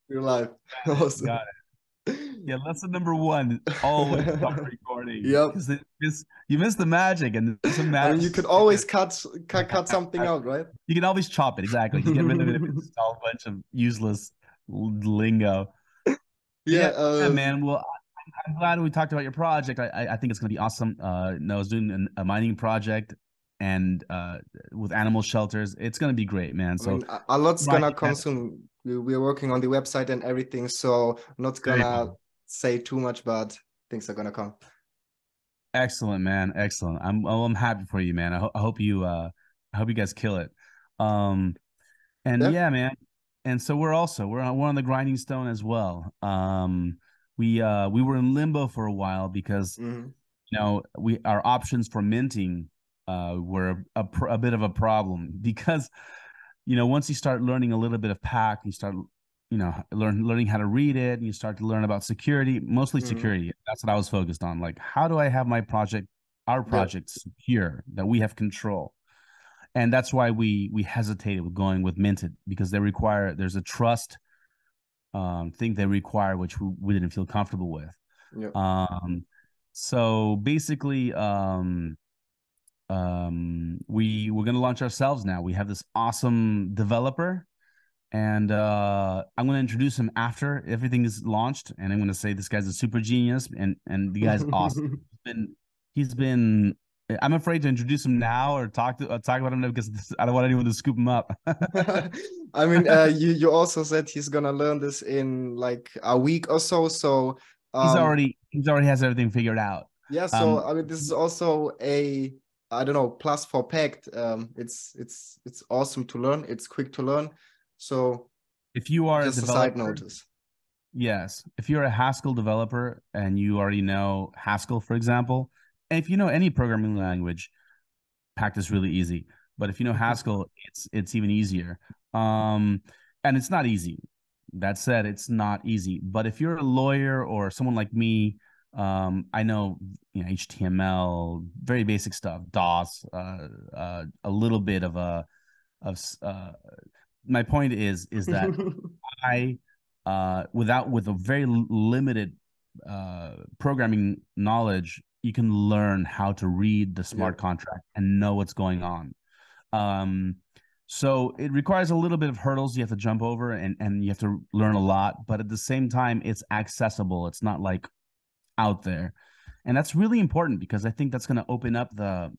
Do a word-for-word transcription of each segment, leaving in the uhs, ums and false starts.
Real life. Got it. Awesome. Got it. Yeah, lesson number one, always stop recording Yep. because you miss the magic, and there's some I mean, magic. you could always cut cut cut something out, right? You can always chop it, exactly. Just get rid of it if it's all a bunch of useless lingo. But Yeah. yeah, yeah, Um. man. Well, I'm glad we talked about your project. I I think it's gonna be awesome. Uh, no, I was doing an, a mining project and uh with animal shelters. It's gonna be great, man. I So mean, a, a lot's right, gonna come soon. We, we're working on the website and everything, so I'm not very gonna cool. say too much, but things are gonna come. Excellent, man. Excellent. I'm oh, I'm happy for you, man. I, ho I hope you uh I hope you guys kill it. Um and Yeah. yeah, man. And so we're also we're on we're on the grinding stone as well. Um we uh we were in limbo for a while because Hmm. you know we our options for minting uh were a, a, a bit of a problem because you know once you start learning a little bit of pack, you start you know learn learning how to read it, and you start to learn about security, mostly Hmm. security. That's what I was focused on. Like, how do I have my project, our Yeah. project, secure, that we have control? And that's why we we hesitated with going with minted, because they require there's a trust um thing they require, which we, we didn't feel comfortable with. Yeah. um so basically, um um we we're going to launch ourselves now. We have this awesome developer, and uh I'm going to introduce him after everything is launched, and I'm going to say this guy's a super genius, and and the guy's awesome. He's been he's been I'm afraid to introduce him now or talk to uh, talk about him now because I don't want anyone to scoop him up. I mean, uh, you you also said he's gonna learn this in like a week or so. So, he's um, already he's already has everything figured out. yeah. So um I mean, this is also a I don't know plus for Pact. Um, it's it's it's awesome to learn. It's quick to learn. So if you are a just a side developer, notice. yes, if you're a Haskell developer and you already know Haskell, for example, and if you know any programming language, Pact is really easy. But if you know Haskell, it's it's even easier. Um, and it's not easy. That said, it's not easy. But if you're a lawyer or someone like me, um, I know you know H T M L, very basic stuff, DOS, uh, uh, a little bit of a of. Uh, my point is is that I, uh, without with a very limited uh, programming knowledge, you can learn how to read the Yeah. smart contract and know what's going on. Um, so it requires a little bit of hurdles you have to jump over, and and you have to learn a lot. But at the same time, it's accessible. It's not like out there, and that's really important because I think that's going to open up the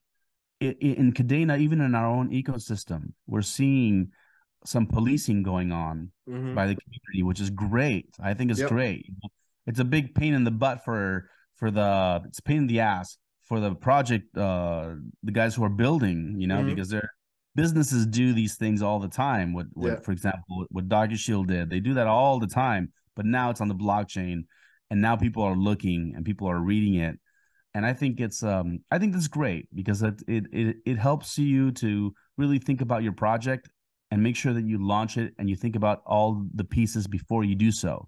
in Kadena, even in our own ecosystem. We're seeing some policing going on Hmm. by the community, which is great. I think it's Yep. great. It's a big pain in the butt for for the it's a pain in the ass for the project, uh the guys who are building, you know, Hmm. because their businesses do these things all the time. What Yeah. what for example, what, what Doggy Shield did, they do that all the time, but now it's on the blockchain, and now people are looking and people are reading it. And I think it's um I think that's great because it it it, it helps you to really think about your project and make sure that you launch it and you think about all the pieces before you do so.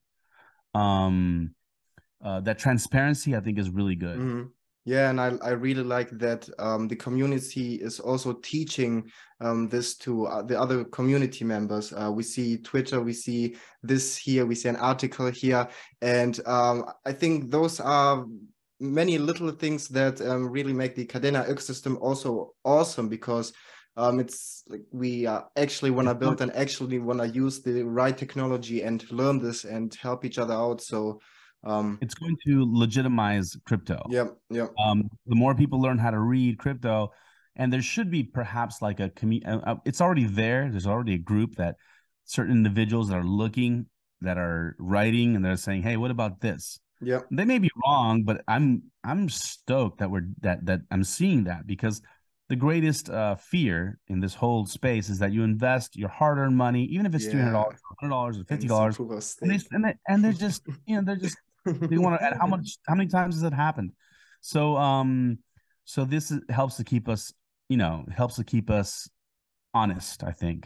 Um, uh, that transparency, I think, is really good. Hmm. Yeah, and I I really like that um, the community is also teaching um, this to uh, the other community members. Uh, we see Twitter, we see this here, we see an article here, and um, I think those are many little things that um, really make the Kadena ecosystem also awesome because um, it's like we uh, actually want to It's going, build and actually want to use the right technology and learn this and help each other out. So um, it's going to legitimize crypto. yeah, yeah. Um, the more people learn how to read crypto, and there should be perhaps like a community. Uh, uh, it's already there. There's already a group that certain individuals that are looking, that are writing, and they're saying, "Hey, what about this?" Yeah. They may be wrong, but I'm I'm stoked that we're that that I'm seeing that, because the greatest uh, fear in this whole space is that you invest your hard-earned money, even if it's three hundred Yeah. dollars, hundred dollars, or And fifty it's a dollars, proof of and they stake. and they and they're just you know they're just they want to. How much? How many times has it happened? So um, so this is, helps to keep us, you know, helps to keep us honest, I think.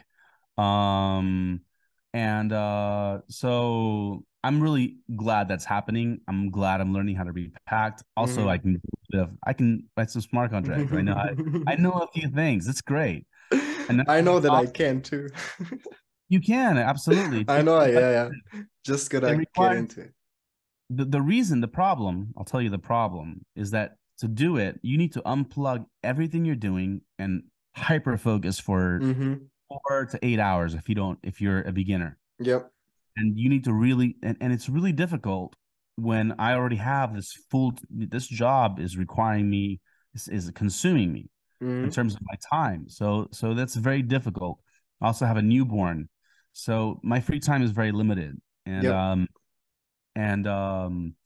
Um, and uh, so I'm really glad that's happening. I'm glad I'm learning how to read packed. Also, I Mhm. can I can write some smart contracts. I know I, I know a few things. It's great, and that's I know it's that I awesome. can too. You can absolutely. It's, I it's know, the best. yeah, yeah. Just It gotta get requires into it. the, the reason, the problem, I'll tell you the problem is that to do it, you need to unplug everything you're doing and hyper focus for Mm-hmm. four to eight hours if you don't, if you're a beginner. Yep. And you need to really, and, and it's really difficult when I already have this full, this job is requiring me, is, is consuming me in Mm-hmm. terms of my time. So, so that's very difficult. I also have a newborn. So my free time is very limited. And, Yep. um, and, um,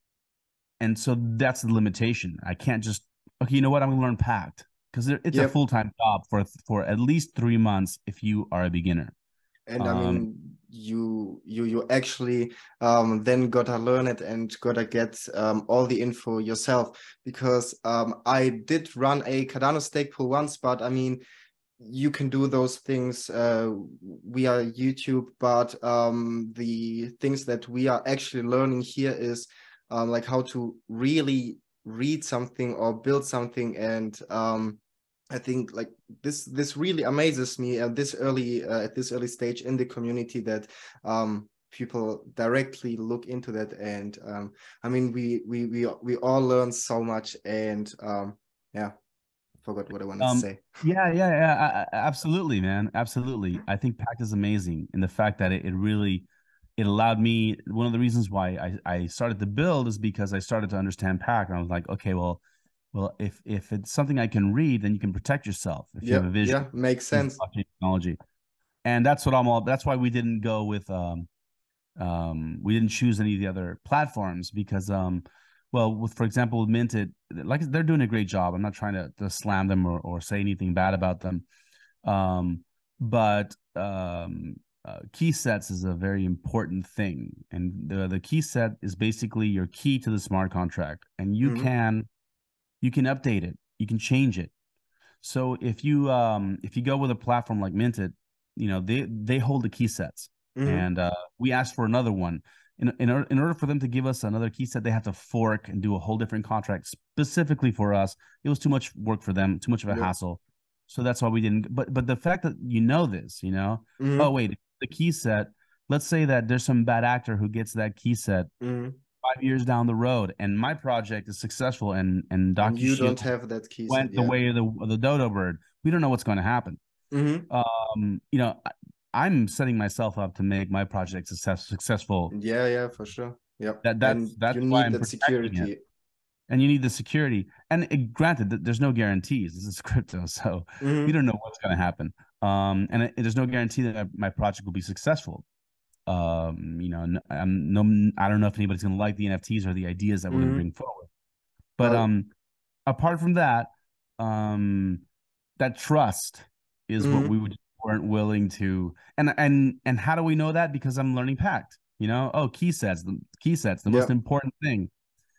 and so that's the limitation. I can't just, okay, you know what? I'm going to learn Pact because it's a Yep. full time job for for at least three months if you are a beginner. And I Um, mean, you you you actually um, then gotta learn it and gotta get um, all the info yourself, because um, I did run a Cardano stake pool once, but I mean, you can do those things uh, via YouTube, but um, the things that we are actually learning here is um, like how to really read something or build something. And um, I think like this this really amazes me at this early uh, at this early stage in the community, that um, people directly look into that. And um, I mean, we we we we all learn so much. And um, yeah, I forgot what I wanted to um, say. yeah, yeah, yeah, I, I- absolutely, man, absolutely. I think Pact is amazing in the fact that it, it really it allowed me. One of the reasons why I I started to build is because I started to understand Pact, and I was like, okay, well, well, if if it's something I can read, then you can protect yourself if you have a Yep, vision. yeah, makes Use sense. blockchain technology, and that's what I'm all. That's why we didn't go with um um we didn't choose any of the other platforms because um well with for example with Minted, like they're doing a great job. I'm not trying to, to slam them or, or say anything bad about them, um but um uh, key sets is a very important thing, and the the key set is basically your key to the smart contract, and you Mm-hmm. can you can update it, you can change it. So if you um if you go with a platform like Minted, you know, they they hold the key sets, Mm-hmm. and uh, we asked for another one. In, in, or- in order for them to give us another key set, they have to fork and do a whole different contract specifically for us. It was too much work for them, too much of a Yep. hassle. So that's why we didn't. But but the fact that you know this, you know, oh Mm-hmm. wait, the key set. Let's say that there's some bad actor who gets that key set Mm-hmm. five years down the road, and my project is successful, and and And you DocuShield don't have that key set, went the yeah. way of the of the dodo bird. We don't know what's going to happen. Mm-hmm. Um, you know, I, I'm setting myself up to make my project success, successful. Yeah, yeah, for sure. Yep. That that's And that's you why need I'm that protecting it. security. And you need the security. And it, granted, th- there's no guarantees. This is crypto, so you Mm-hmm. don't know what's going to happen. Um, and it, there's no guarantee that my project will be successful. Um, you know, n- I'm no, I don't know if anybody's going to like the N F Ts or the ideas that we're going to Mm-hmm. bring forward. But Well, um, apart from that, um, that trust is what mm-hmm. we would, weren't willing to. And and and how do we know that? Because I'm learning Pact. You know, oh, key sets, the key sets, the most Yep. important thing.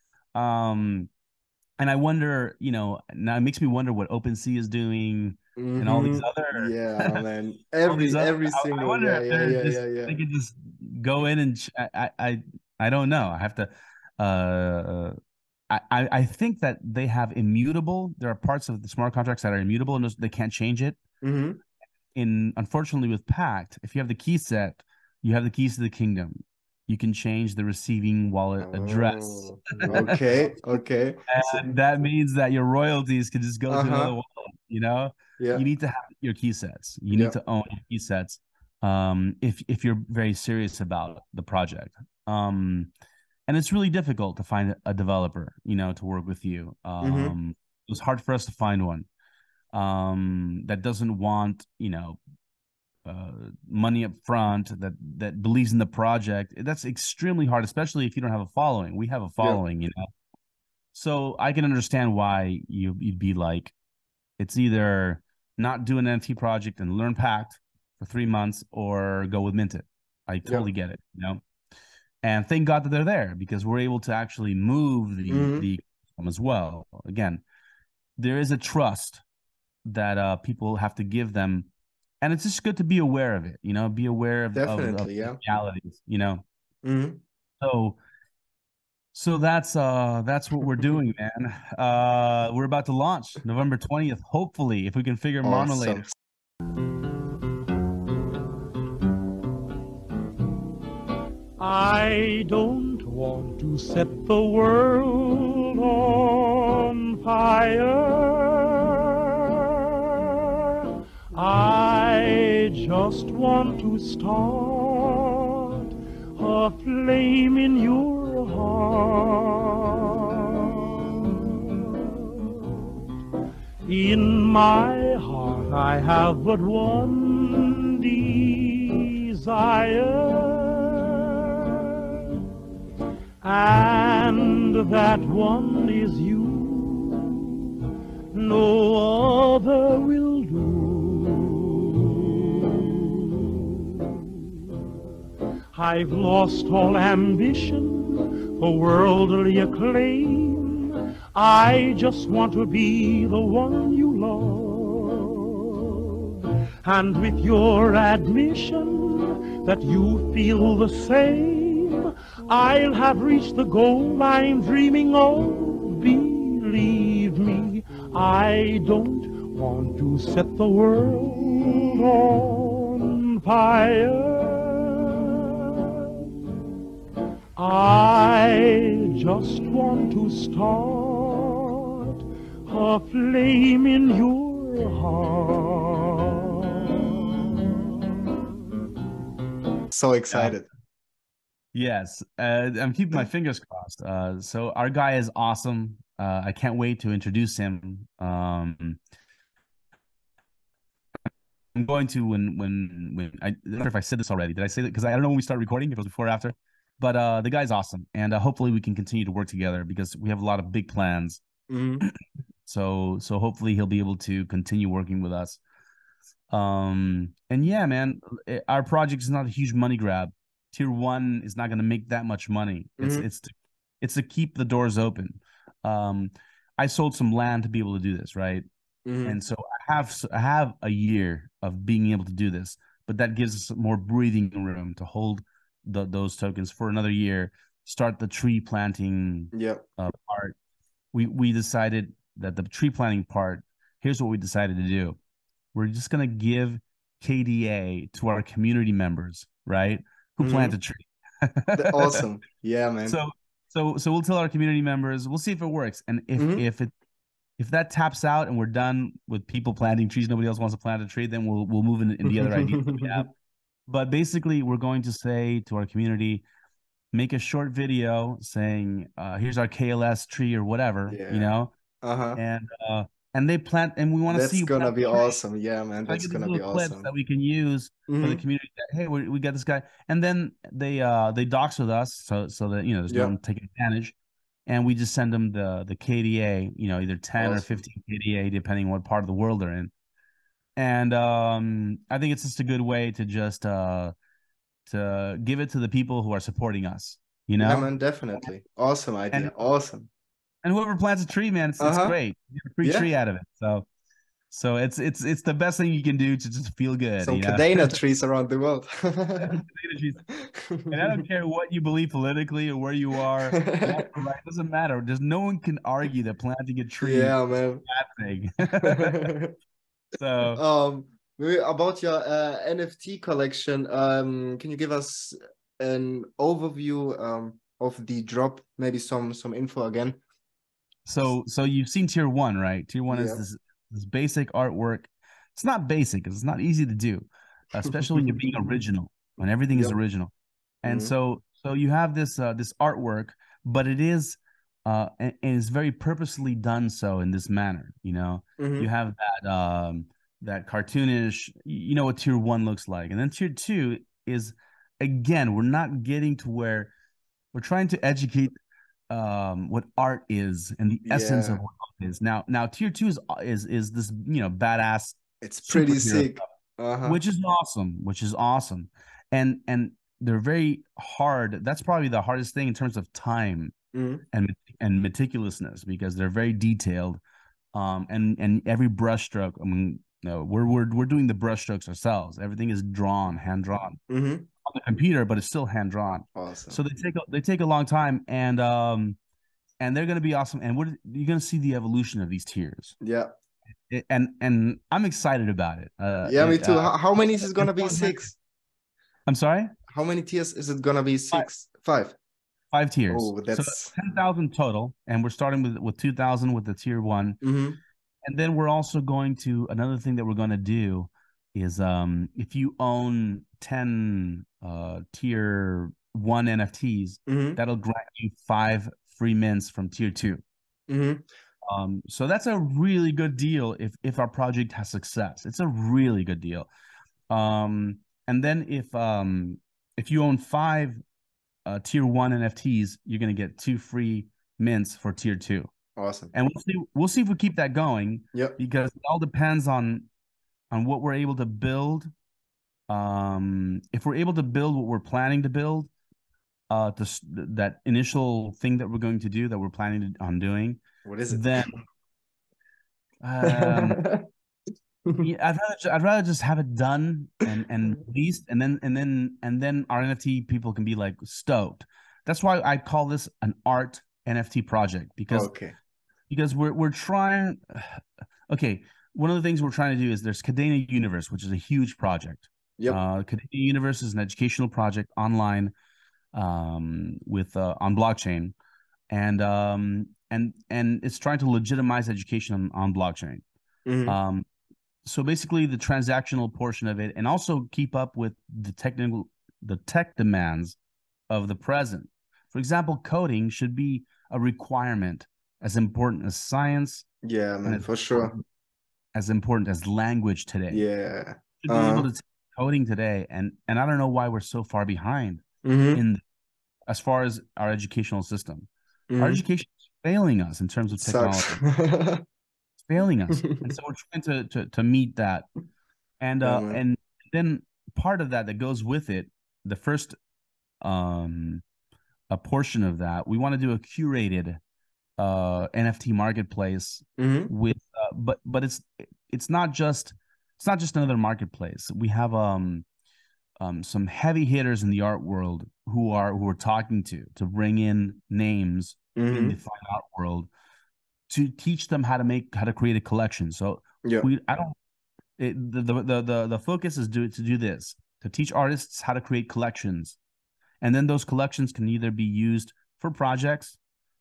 Um, and I wonder, you know, now it makes me wonder what OpenSea is doing and all these Mm-hmm. Yeah, other man. all these Every other. every I, I single, wonder yeah, if yeah, they're yeah, just yeah, yeah. they could just go in and ch- I I I don't know. I have to. Uh, I, I think that they have immutable. There are parts of the smart contracts that are immutable and they can't change it. Mm-hmm. In unfortunately with Pact, if you have the key set, you have the keys to the kingdom. You can change the receiving wallet address. Oh, okay, okay. So, And that means that your royalties can just go to another uh-huh. wallet. You know, Yeah, you need to have your key sets. You need yeah. to own your key sets. Um, if if you're very serious about the project. Um, and it's really difficult to find a developer, you know, to work with you. Mm-hmm. Um, it was hard for us to find one um, that doesn't want, you know, uh, money up front, that that believes in the project. That's extremely hard, especially if you don't have a following. We have a Yep. following, you know, so I can understand why you you'd be like, it's either not do an N F T project and learn Pact for three months or go with Minted. I totally Yep. get it, you know. And thank God that they're there because we're able to actually move the Mm-hmm. the ecosystem as well. Again, there is a trust that uh, people have to give them, and it's just good to be aware of it. You know, be aware of of, of Definitely, the yeah. realities. You know, Mm-hmm. so so that's uh that's what we're doing, man. Uh, we're about to launch November twentieth. Hopefully, if we can figure Marmalade Awesome. I don't want to set the world on fire. I just want to start a flame in your heart. In my heart I have but one desire, and that one is you. No other will do. I've lost all ambition for worldly acclaim. I just want to be the one you love. And with your admission that you feel the same, I'll have reached the goal I'm dreaming of. Believe me, I don't want to set the world on fire. I just want to start a flame in your heart. So excited. Uh, yes, uh, I'm keeping my fingers crossed. Uh, so our guy is awesome. Uh, I can't wait to introduce him. Um, I'm going to when when when I, I don't know if I said this already. Did I say that? Because I don't know when we start recording. If it was before or after. But uh, the guy's awesome, and uh, hopefully we can continue to work together because we have a lot of big plans. Mm-hmm. so so hopefully he'll be able to continue working with us. Um, and yeah, man, our project is not a huge money grab. Tier one is not going to make that much money. It's Mm-hmm. it's to, it's to keep the doors open. Um, I sold some land to be able to do this, right? Mm-hmm. And so I have I have a year of being able to do this, but that gives us more breathing room to hold the, those tokens for another year. Start the tree planting Yeah. uh, part. We we decided that the tree planting part. Here's what we decided to do. We're just gonna give K D A to our community members, right? Who Mm-hmm. plant a tree. Awesome. Yeah, man. So so so we'll tell our community members. We'll see if it works, and if Mm-hmm. if it if that taps out and we're done with people planting trees, nobody else wants to plant a tree, then we'll we'll move in, in the other ideas that we have. But basically, we're going to say to our community, make a short video saying, uh, "Here's our K L S tree" or whatever, Yeah. you know, Uh-huh. and uh, and they plant, and we want to see That's you gonna plant be the tree. awesome. Yeah, man. So I That's get these gonna be little clips awesome. that we can use Mm-hmm. for the community. That, hey, we, we got this guy, and then they uh they dox with us, so so that you know there's Yeah. no one taking advantage, and we just send them the the K D A, you know, either ten Awesome. or fifteen K D A depending on what part of the world they're in. And um, I think it's just a good way to just uh to give it to the people who are supporting us, you Yeah, know. man. Definitely. Awesome And idea. Awesome. and whoever plants a tree, man, it's it's Uh-huh. great. You get a free Yeah. tree out of it. So so it's it's it's the best thing you can do to just feel good, Some you know. Kadena trees around the world. And I don't care what you believe politically or where you are, left or right, it doesn't matter. There's no one can argue that planting a tree Yeah, is man. a bad thing. So um, maybe about your uh, N F T collection, um, can you give us an overview um, of the drop? Maybe some some info again. so so you've seen tier one, right? Tier one is Yeah. this this basic artwork. It's not basic, it's not easy to do, especially when you're being original, when everything is Yep. original. And Mhm. so so you have this uh, this artwork, but it is uh and, and it's very purposely done so in this manner, you know. Mhm. You have that um that cartoonish, you know what tier one looks like. And then tier two is, again, we're not getting to where we're trying to educate um what art is and the essence of Yeah. what art is. Now now tier two is is is this, you know, badass It's pretty superhero sick. stuff, Uh-huh. which is awesome, which is awesome. And and they're very hard. That's probably the hardest thing in terms of time Mhm. and and meticulousness, because they're very detailed. Um and and every brushstroke, I mean, no, we're we're we're doing the brushstrokes ourselves. Everything is drawn, hand drawn Mhm. on the computer, but it's still hand drawn. Awesome. So they take a, they take a long time, and um and they're gonna be awesome. And what you're gonna see the evolution of these tiers, Yeah. It- and and I'm excited about it. Uh, Yeah, me it, too. uh How, how many is it tier gonna be? four is very- Six? I'm sorry. how many tiers is it gonna be? Six, five, five. Five tiers. Oh, that's so ten thousand total, and we're starting with with two thousand with the tier one, mm-hmm. and then we're also going to another thing that we're going to do is um if you own ten uh tier one N F Ts, Mm-hmm. that'll grant you five free mints from tier two. Mm-hmm. Um, so that's a really good deal if if our project has success. It's a really good deal. Um, and then if um if you own five uh, tier one N F Ts, you're gonna get two free mints for tier two. Awesome. And we'll see we'll see if we keep that going. Yep. Because it all depends on on what we're able to build. Um, if we're able to build what we're planning to build, uh, this that initial thing that we're going to do that we're planning to, on doing. What is it? Then, um, yeah, I'd rather I'd rather just have it done and and released, and then and then and then our N F T people can be like stoked. That's why I call this an art N F T project, because okay. because we're we're trying. Okay, one of the things we're trying to do is there's Kadena Universe, which is a huge project. Yep. Uh, Kadena Universe is an educational project online, um, with uh, on blockchain, and um and and it's trying to legitimize education on, on blockchain. Mm-hmm. Um, so basically the transactional portion of it, and also keep up with the technical the tech demands of the present. For example, coding should be a requirement as important as science. Yeah, man, for sure. As important as language today. Yeah. Should be uh, able to take coding today, and and I don't know why we're so far behind mm-hmm. in as far as our educational system. Mm-hmm. Our education is failing us in terms of technology. It's failing us, and so we're trying to to to meet that. And uh, yeah, and then part of that that goes with it, the first um a portion of that, we want to do a curated uh N F T marketplace mm-hmm. with uh, but but it's it's not just it's not just another marketplace. We have um um some heavy hitters in the art world who are who we're talking to to bring in names mm-hmm. in the fine art world to teach them how to make how to create a collection. So yeah, we I don't it, the, the the the the focus is do to do this, to teach artists how to create collections, and then those collections can either be used for projects,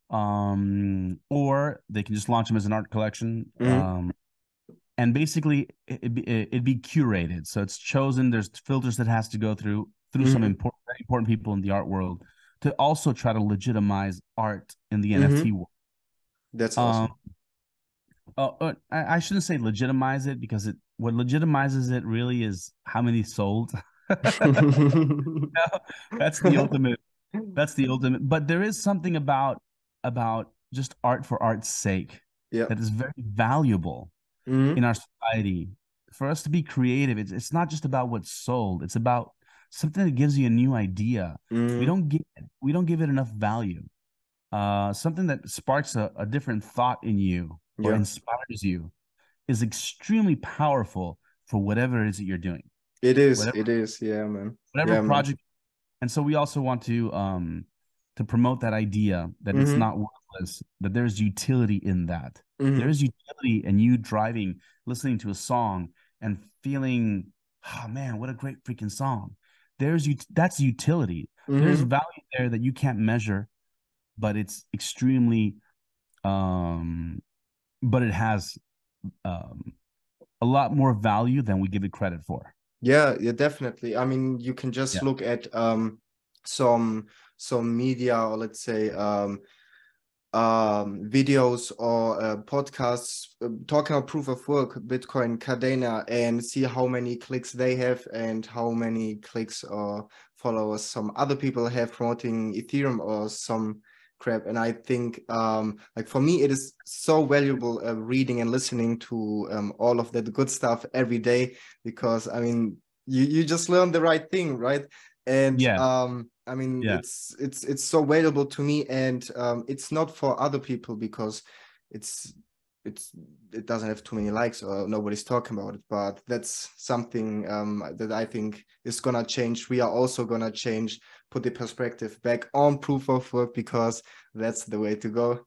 um, or they can just launch them as an art collection. Mm-hmm. Um, and basically it, it, it'd be curated. So it's chosen, there's filters that has to go through, through mm-hmm. some important, very important people in the art world to also try to legitimize art in the mm-hmm. N F T world. That's awesome. Um, uh, I, I shouldn't say legitimize it, because it, what legitimizes it really is how many sold. No, that's the ultimate. That's the ultimate. But there is something about about just art for art's sake, yeah, that is very valuable mm-hmm. in our society. For us to be creative, it's it's not just about what's sold. It's about something that gives you a new idea. Mm-hmm. We don't give we don't give it enough value. Uh, something that sparks a, a different thought in you or yeah. inspires you is extremely powerful for whatever it is that you're doing. It is. Whatever, it is. Yeah, man. Whatever yeah, project. Man. And so we also want to um to promote that idea that mm-hmm. it's not worthless, that there's utility in that. Mm-hmm. There's utility in you driving, listening to a song and feeling, oh man, what a great freaking song. There's you that's utility. Mm-hmm. There's value there that you can't measure, but it's extremely um but it has um a lot more value than we give it credit for. Yeah, yeah, definitely. I mean, you can just yeah. look at um some some media, or let's say um um videos or uh, podcasts uh, talking about proof of work, Bitcoin, Kadena, and see how many clicks they have and how many clicks or followers some other people have promoting Ethereum or some crap. And I think um like for me it is so valuable uh, reading and listening to um all of that good stuff every day, because I mean you you just learn the right thing, right? And yeah. um I mean yeah. it's it's it's so valuable to me, and um it's not for other people because it's it's it doesn't have too many likes or nobody's talking about it, but that's something um that I think is gonna change. We are also gonna change, put the perspective back on proof of work, because that's the way to go.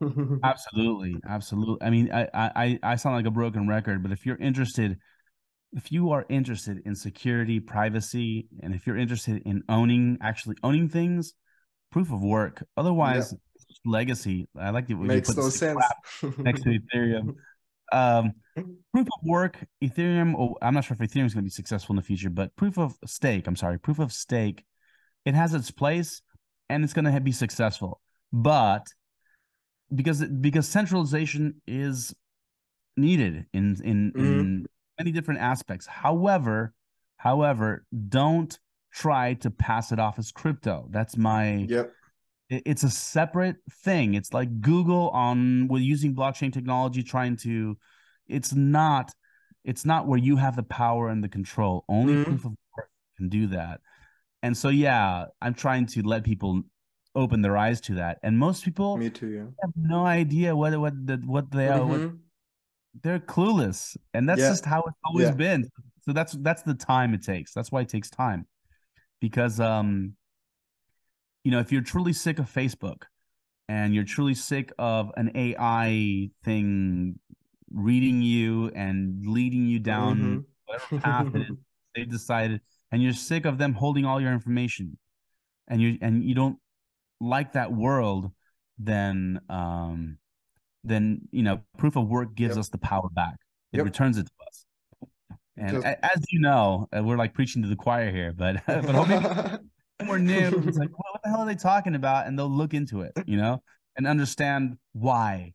Absolutely, absolutely. I mean, I I I sound like a broken record, but if you're interested, if you are interested in security, privacy, and if you're interested in owning, actually owning things, proof of work. Otherwise, Yep. legacy. I like it when you Makes put the no same sense. crap next to Ethereum. Um, proof of work, Ethereum. Oh, I'm not sure if Ethereum is going to be successful in the future, but proof of stake. I'm sorry, proof of stake. It has its place, and it's going to be successful. But because because centralization is needed in in Mhm. in many different aspects. However, however, don't try to pass it off as crypto. That's my Yep. it's a separate thing. It's like Google on with using blockchain technology trying to it's not it's not where you have the power and the control. Only Mhm. proof of work can do that. And so yeah, I'm trying to let people open their eyes to that. And most people Me too, yeah. have no idea what what the, what they are what Mhm. they're clueless, and that's Yeah. just how it's always Yeah. been. So that's that's the time it takes. That's why it takes time, because um you know if you're truly sick of Facebook and you're truly sick of an A I thing reading you and leading you down Mhm. whatever path it is they've decided, and you're sick of them holding all your information, and you and you don't like that world, then um then you know proof of work gives Yep. us the power back. It Yep. returns it to us. And Because as you know, uh, we're like preaching to the choir here, but but hope maybe more new. It's like, what the hell are they talking about? And they'll look into it, you know, and understand why.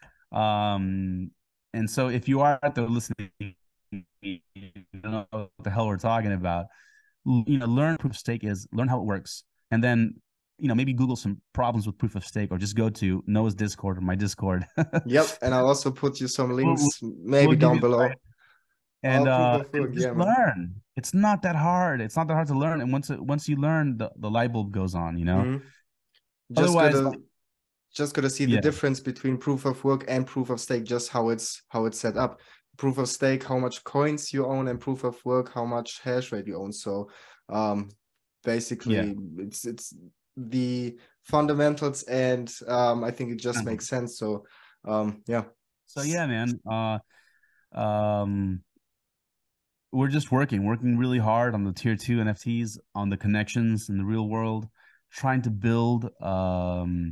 Um, and so if you are out there listening, you don't know what the hell we're talking about, you know, learn proof of stake is learn how it works, and then you know maybe Google some problems with proof of stake, or just go to Noah's Discord or my Discord. yep, and I'll also put you some we'll, we'll links we'll maybe give down you below. and All proof uh of and work, just yeah, man. learn. It's not that hard. It's not that hard to learn, and once it, once you learn, the, the light bulb goes on, you know. Mhm. Just Otherwise, gotta like, just gotta see the yeah, difference between proof of work and proof of stake, just how it's how it's set up. Proof of stake, how much coins you own, and proof of work, how much hash rate you own. So um yeah. basically it's it's the fundamentals, and um I think it just Uh-huh. makes sense. So um yeah. So yeah, man. Uh um we're just working, working really hard on the tier two N F Ts, on the connections in the real world, trying to build um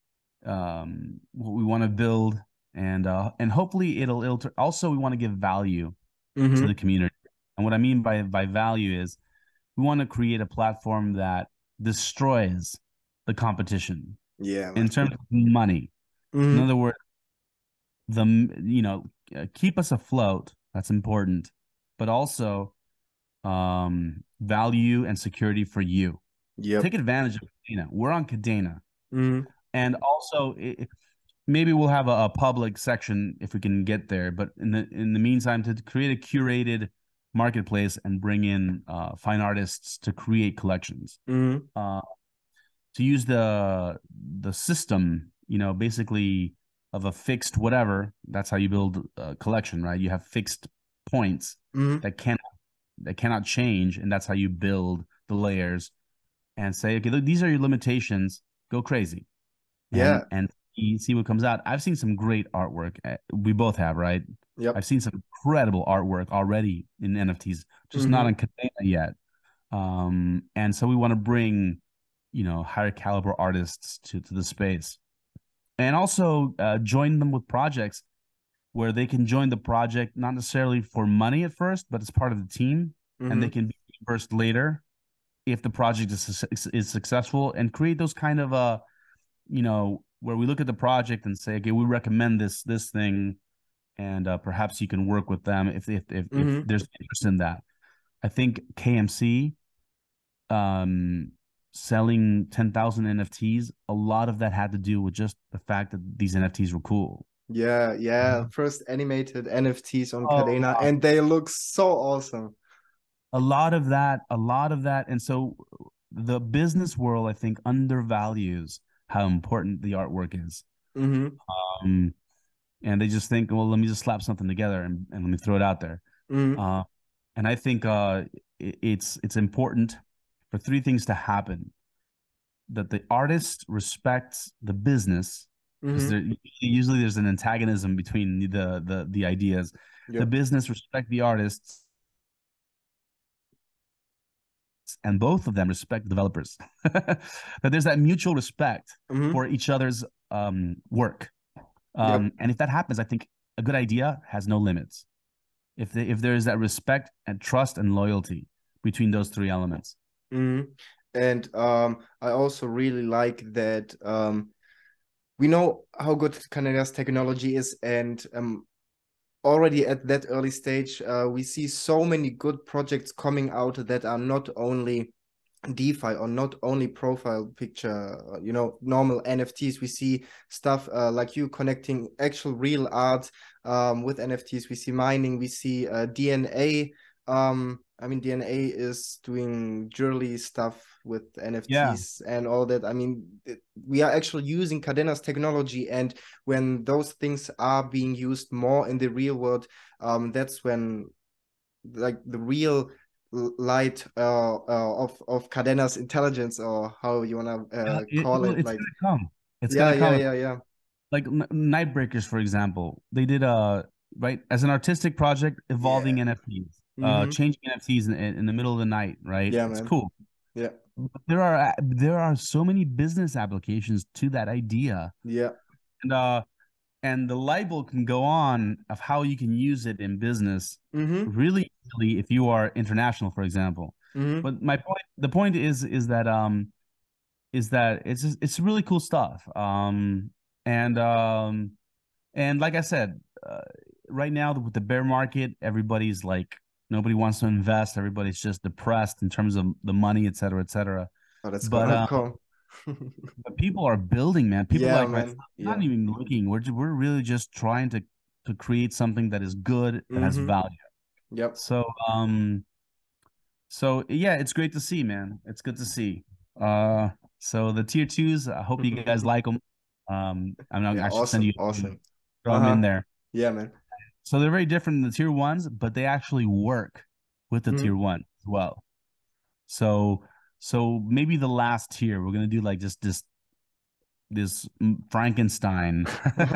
um what we want to build, and uh and hopefully it'll it'll also we want to give value to the Mm-hmm. community. And what I mean by by value is we want to create a platform that destroys the competition Yeah, in man. terms of money. In Mm-hmm. other words, the you know uh, keep us afloat. That's important, but also um, value and security for you. Yep. Take advantage of Kadena. We're on Kadena, Mm-hmm. and also it, maybe we'll have a, a public section if we can get there. But in the in the meantime, to create a curated marketplace and bring in uh, fine artists to create collections. Mm-hmm. Uh, to use the the system, you know, basically of a fixed whatever. That's how you build a collection, right? You have fixed points Mm-hmm. that cannot that cannot change, and that's how you build the layers and say, okay, look, these are your limitations. Go crazy and Yeah. and see what comes out. I've seen some great artwork. Uh, We both have, right? Yep. I've seen some incredible artwork already in N F Ts, just not Mm-hmm. on Kadena yet. Um, and so we want to bring, you know, higher caliber artists to to the space, and also uh, join them with projects where they can join the project not necessarily for money at first, but as part of the team, and they Mm-hmm. can be reimbursed later if the project is is successful, and create those kind of uh you know where we look at the project and say, okay, we recommend this this thing, and uh, perhaps you can work with them if if if, if Mm-hmm. there's interest in that. I think K M C um selling ten thousand N F Ts, a lot of that had to do with just the fact that these N F Ts were cool. Yeah, yeah. First animated N F Ts on Oh, Kadena, and they look so awesome. a lot of that, a lot of that. And so the business world, I think, undervalues how important the artwork is. Mm-hmm. Um, and they just think, well, let me just slap something together and, and let me throw it out there. Mm-hmm. Uh, and I think uh, it, it's it's important for three things to happen: that the artist respects the business, because Mm-hmm. there usually there's an antagonism between the the the ideas. The Yep. business respect the artists, and both of them respect developers. That there's that mutual respect Mm-hmm. for each other's um, work. Um, Yep. And if that happens, I think a good idea has no limits. If they, if there is that respect and trust and loyalty between those three elements. Mm-hmm. And um, I also really like that um, we know how good Kadena's technology is, and um, already at that early stage, uh, we see so many good projects coming out that are not only DeFi or not only profile picture, you know, normal N F Ts. We see stuff uh, like you connecting actual real art um, with N F Ts. We see mining. We see uh, D N A. Um, I mean, D N A is doing jewelry stuff with N F Ts Yeah. and all that. I mean, it, we are actually using Kadena's technology, and when those things are being used more in the real world, um, that's when like the real light uh, uh, of of Kadena's intelligence, or how you wanna uh, It, call well, it, it's like gonna come. It's yeah, gonna yeah, come. yeah, yeah. Like Nightbreakers, for example, they did a right as an artistic project, evolving Yeah. N F Ts, uh, Mm-hmm. changing N F Ts in, in the middle of the night, right? Yeah, It's man. cool. Yeah, But there are there are so many business applications to that idea, yeah. and uh, and the light bulb can go on of how you can use it in business Mm-hmm. really easily if you are international, for example. Mm-hmm. But my point, the point is, is that um, is that it's just, it's really cool stuff. Um, and um, and like I said, uh, right now with the bear market, everybody's like nobody wants to invest. Everybody's just depressed in terms of the money, et cetera, et cetera. Oh, that's But gonna uh, come. but people are building, man. People Yeah, like myself, man. not Yeah. even looking. We're ju- we're really just trying to to create something that is good, that has Mm-hmm. value. Yep. So um, so yeah, it's great to see, man. It's good to see. Uh, so the tier twos, I hope you guys like them. Um, I'm not, Yeah, I should send awesome, you awesome. throw them in Uh-huh. there. Yeah, man. So they're very different than the tier ones, but they actually work with the Mm-hmm. tier one as well. So so maybe the last tier, we're gonna do like just this this Frankenstein.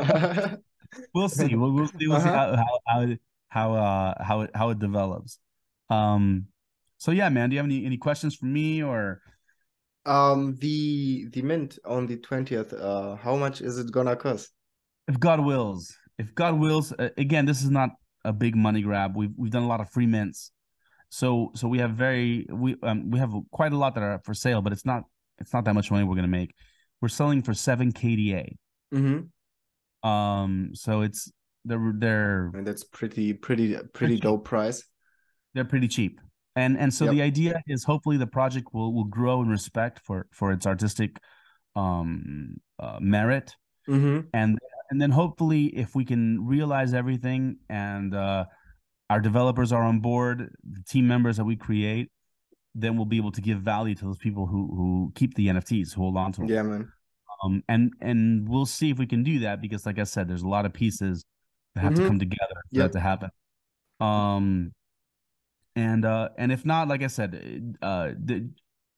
We'll see. We'll, we'll see. We'll see Uh-huh. how how how it, how uh how it how it develops. Um. So yeah, man. Do you have any any questions for me or? Um, the the mint on the twentieth, uh, how much is it gonna cost? If God wills, if God wills, uh, again, this is not a big money grab. We've we've done a lot of free mints, so so we have very we um we have quite a lot that are for sale, but it's not it's not that much money we're gonna make. We're selling for seven K D A. Mm-hmm. Um, so it's they're they're And that's pretty pretty they're pretty cheap. dope price. They're pretty cheap, and and so Yep. the idea is hopefully the project will will grow in respect for for its artistic um uh, merit, Mm-hmm. and and then hopefully if we can realize everything and uh, our developers are on board, the team members that we create, then we'll be able to give value to those people who who keep the N F Ts, who hold on to them. Yeah, man. Um, and and we'll see if we can do that because, like I said, there's a lot of pieces that have Mm-hmm. to come together for Yep. that to happen. Um, and uh, and if not, like I said, uh, the,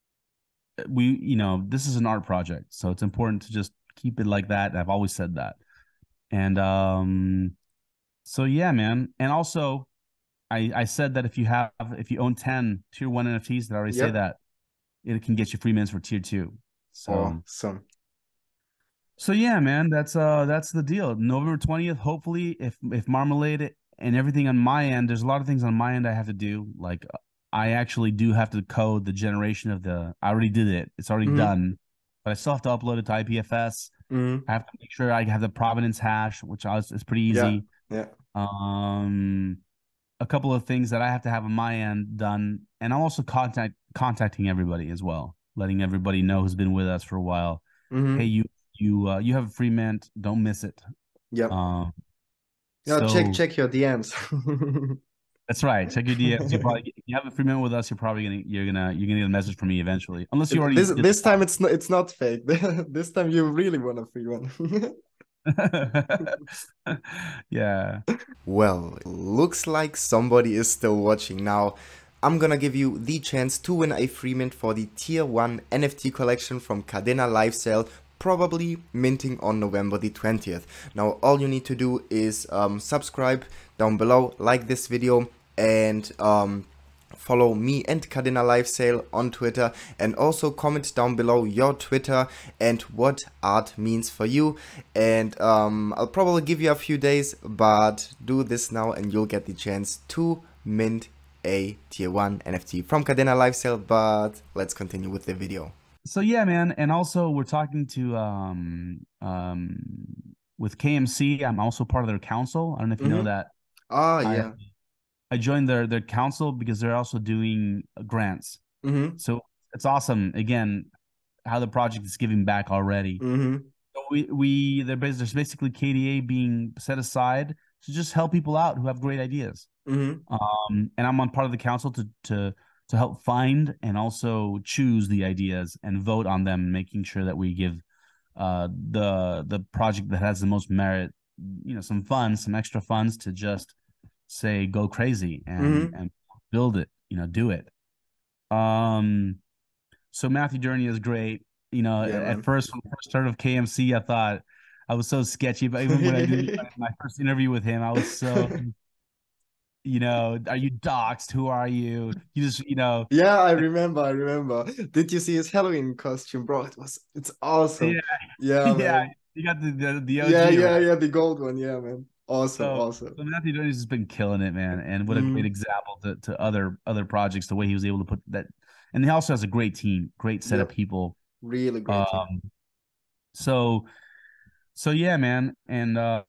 we you know this is an art project, so it's important to just keep it like that. I've always said that, and um, so yeah, man. And also, I I said that if you have if you own ten tier one N F Ts, did I already say Yep. that it can get you free mints for tier two. So. Awesome. So yeah, man, that's uh that's the deal. November twentieth, hopefully, if if Marmalade and everything on my end, there's a lot of things on my end I have to do. Like I actually do have to code the generation of the I already did it. It's already Mm-hmm. done. But I still have to upload it to I P F S. Mm-hmm. I have to make sure I have the provenance hash, which I was, is pretty easy. Yeah. Yeah. Um a couple of things that I have to have on my end done. And I'm also contact contacting everybody as well, letting everybody know who's been with us for a while. Mm-hmm. Hey, you you uh, you have a free mint, don't miss it. Yep. Um, Yeah, so check check your D Ms. that's right. Check your D Ms. You probably if you have a free mint with us, you're probably gonna you're gonna you're gonna get a message from me eventually, unless you already This did this time it's not it's not fake. This time you really want a free one. Yeah. Well, looks like somebody is still watching now. I'm gonna give you the chance to win a free mint for the tier one N F T collection from Kadena Life Sale, probably minting on November the twentieth. Now all you need to do is um, subscribe down below, like this video, and um, follow me and Kadena Life Sale on Twitter, and also comment down below your Twitter and what art means for you. And um, I'll probably give you a few days, but do this now and you'll get the chance to mint a tier one N F T from Kadena Life Sale. But let's continue with the video. So yeah, man, and also we're talking to um um with K M C. I'm also part of their council. I don't know if you Mm-hmm. know that. Ah, I, yeah. I joined their their council because they're also doing grants. Mm-hmm. So it's awesome. Again, how the project is giving back already. Mm-hmm. So we we there's basically K D A being set aside to just help people out who have great ideas. Mm-hmm. Um, and I'm on part of the council to to to help find and also choose the ideas and vote on them, making sure that we give uh the the project that has the most merit, you know, some funds, some extra funds to just say go crazy and Mm-hmm. and build it, you know, do it. Um, so Matthew Journey is great. You know, Yeah, at man. first when I first heard of K M C, I thought I was so sketchy, but even when I did my first interview with him, I was so, you know, are you doxxed? Who are you? You just, you know, Yeah, I remember, I remember. Did you see his Halloween costume, bro? It was, it's awesome. yeah, Yeah, yeah, man. you got the the, the Yeah, O G, yeah, right? yeah, the gold one. Yeah, man. Awesome, So, awesome. so Matthew Jones has been killing it, man, and what a great Mm, example to, to other other projects. The way he was able to put that, and he also has a great team, great set of yep, people. really great team. Um, so so yeah, man, and uh,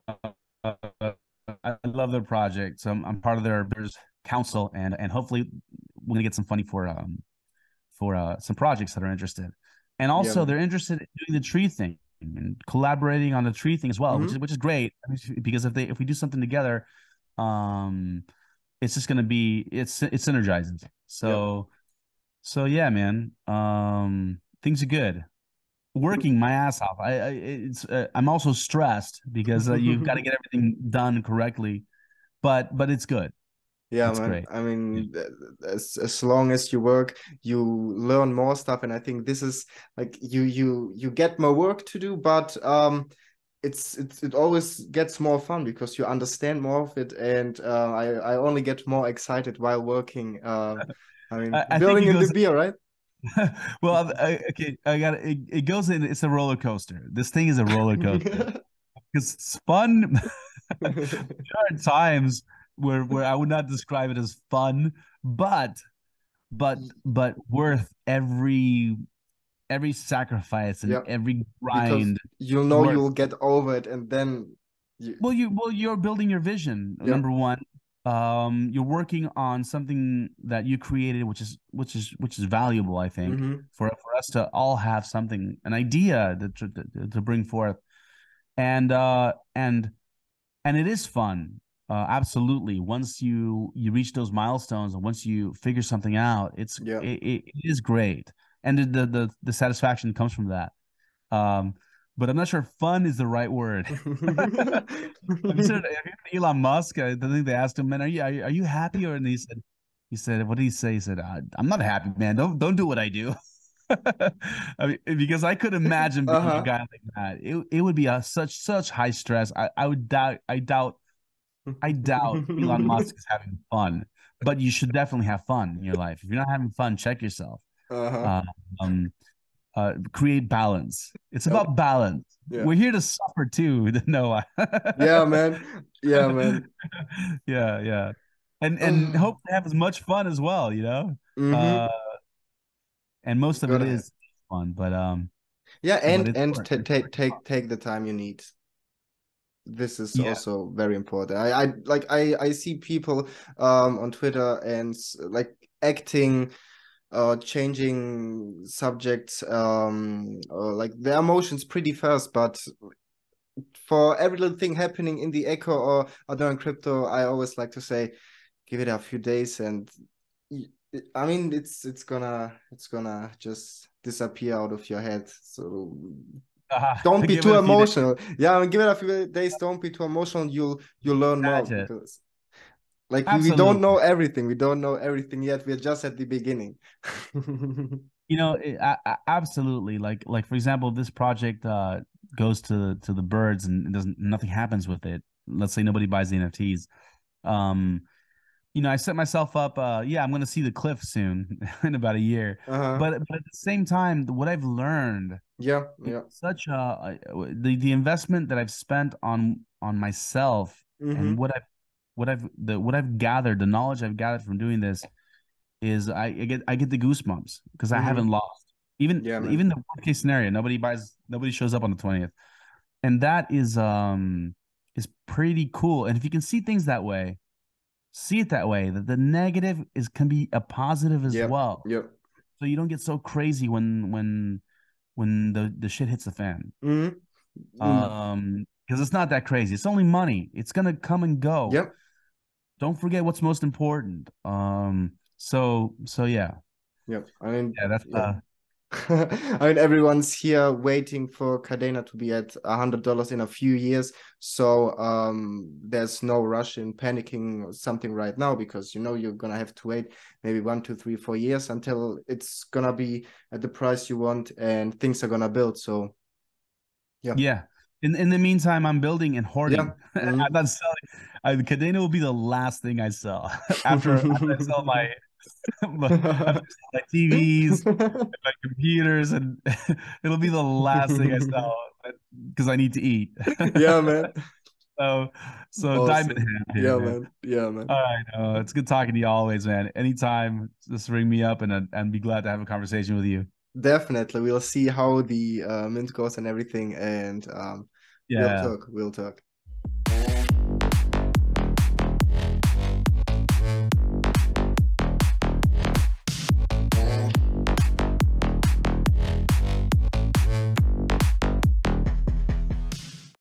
I love their project. So I'm, I'm part of their there's council, and and hopefully we're gonna get some funding for um for uh some projects that are interested, and Yeah, also man. they're interested in doing the tree thing and collaborating on the tree thing as well, which Mm-hmm. is which is great because if they if we do something together, um, it's just gonna be it's it's synergizing. Yep. So so yeah, man, um, things are good. Working my ass off. I, I it's uh, I'm also stressed because uh, you've got to get everything done correctly, but but it's good. Yeah, It's man. great. I Yeah. mean, th- as as long as you work, you learn more stuff, and I think this is like you you you get more work to do, but um, it's it's it always gets more fun because you understand more of it, and uh, I I only get more excited while working. Uh, I mean, I, I think building it in the goes. beer, right? Well, I, okay, I got it. It goes in. It's a roller coaster. This thing is a roller coaster because it's fun. There are times where where I would not describe it as fun, but but but worth every every sacrifice and Yeah, every because grind. you know Worth. you'll get over it, and then you, Well, you well you're building your vision. yeah. Number one, um, you're working on something that you created, which is which is which is valuable. I think Mm-hmm. for for us to all have something, an idea that to, to, to bring forth, and uh and and it is fun. Uh, absolutely. Once you you reach those milestones, and once you figure something out, it's Yeah. it, it, it is great, and the, the the the satisfaction comes from that. Um, but I'm not sure fun is the right word. Have you seen Elon Musk? I think they asked him, "Man, are you are you, are you happy?" Or and he said, "He said, what did he say?" He said, "I'm not happy, man. Don't don't do what I do." I mean, because I could imagine being a Uh-huh. guy like that. It it would be a such such high stress. I I would doubt. I doubt. I doubt Elon Musk is having fun. But you should definitely have fun in your life. If you're not having fun, check yourself. Uh-huh. Uh, um, uh, create balance. It's Yep. about balance. Yeah. We're here to suffer too, Noah. Yeah, man. Yeah, man. Yeah, yeah. And and hope to have as much fun as well, you know? Mm-hmm. Uh and most of it Gotta have. is fun, but um Yeah, but and it's and work. ta It's take work. take take the time you need. This is Yeah. also very important. I I like I I see people um on Twitter and s- like acting uh changing subjects um or like their emotions pretty fast, but for every little thing happening in the echo or other in crypto, I always like to say give it a few days and y- I mean it's it's gonna it's gonna just disappear out of your head. So Uh, don't be give too it a few days. emotional. Yeah, I mean, give it a few days. Don't be too emotional. You'll you'll learn more Gotcha. because like we, we don't know Absolutely. everything. We don't know everything yet. We're just at the beginning. You know, it, I, I, absolutely. Like like for example, this project uh goes to to the birds and it doesn't nothing happens with it. Let's say nobody buys the N F Ts. Um you know, I set myself up. Uh, yeah, I'm going to see the cliff soon in about a year. Uh-huh. But but at the same time, what I've learned, Yeah, yeah. such a the the investment that I've spent on on myself Mm-hmm. and what I've what I've the what I've gathered, the knowledge I've gathered from doing this is I, I get I get the goosebumps because Mm-hmm. I haven't lost. Even yeah, even the worst case scenario, nobody buys, nobody shows up on the twentieth, and that is um is pretty cool. And if you can see things that way, see it that way, that the negative is can be a positive as yep. well. Yep. So you don't get so crazy when when when the the shit hits the fan. Mm-hmm. Um, because it's not that crazy. It's only money. It's gonna come and go. Yep. Don't forget what's most important. Um, so so yeah. Yep. I mean, yeah, that's yeah. uh I mean, everyone's here waiting for Kadena to be at a hundred dollars in a few years. So um, there's no rush in panicking or something right now, because you know you're gonna have to wait maybe one, two, three, four years until it's gonna be at the price you want and things are gonna build. So yeah, yeah. In in the meantime, I'm building and hoarding. Yeah. Mm-hmm. I'm not selling. I, Kadena will be the last thing I sell after, after I sell my my T Vs, my computers, and it'll be the last thing I sell because I need to eat. Yeah, man. so, so Awesome. diamond hand here, yeah, man. man. Yeah, man. All right, uh, it's good talking to you always, man. Anytime, just ring me up, and and be glad to have a conversation with you. Definitely, we'll see how the uh, mint goes and everything, and um, Yeah. we'll talk. We'll talk.